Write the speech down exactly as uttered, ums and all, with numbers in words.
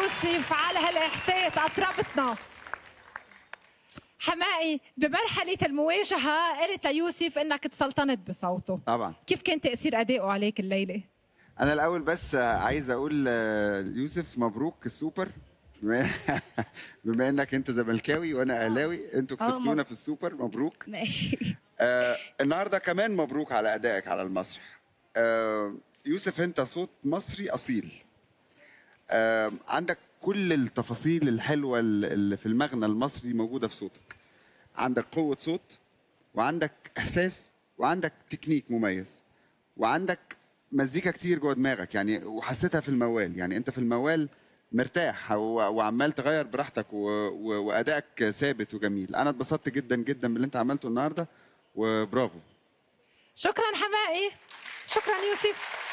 يوسف على هالإحساس، أطربتنا. حمائي، بمرحلة المواجهة قلت ليوسف إنك تسلطنت بصوته. طبعا. كيف كان تأثير أدائه عليك الليلة؟ أنا الأول بس عايز أقول يوسف مبروك السوبر. بما إنك أنت زملكاوي وأنا أهلاوي، أنتوا كسبتونا في السوبر، مبروك. ماشي. آه النهارده كمان مبروك على أدائك على المسرح. آه يوسف أنت صوت مصري أصيل. آه عندك كل التفاصيل الحلوة اللي في المغنى المصري موجودة في صوتك. عندك قوة صوت، وعندك إحساس، وعندك تكنيك مميز، وعندك مزيكا كتير جوه دماغك يعني، وحسيتها في الموال. يعني انت في الموال مرتاح وعمال تغير براحتك، وادائك ثابت وجميل. انا اتبسطت جدا جدا باللي انت عملته النهارده، وبرافو. شكرا حمائي. شكرا يوسف.